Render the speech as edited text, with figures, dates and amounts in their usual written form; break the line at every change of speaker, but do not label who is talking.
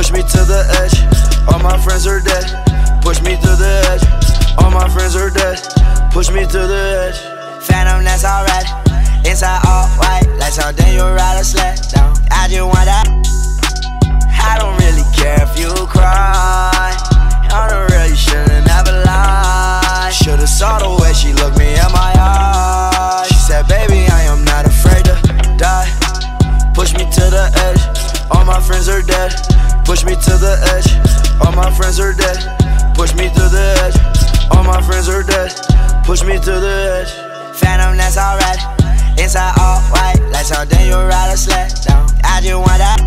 push me to the edge. All my friends are dead, push me to the edge. All my friends are dead, push me to the edge.
Phantom, that's alright. Inside all white, like something you ride a sled down. I just want that. I don't really care if you cry. On the real, you should've never lied. Should've saw the way she looked me in my eyes. She said, baby, I am not afraid to die. Push me to the edge, all my friends are dead. Push me to the edge, all my friends are dead. Push me to the edge, all my friends are dead. Push me to the edge. Phantom, that's alright. Inside all white, like something you ride a sled down. I just want that.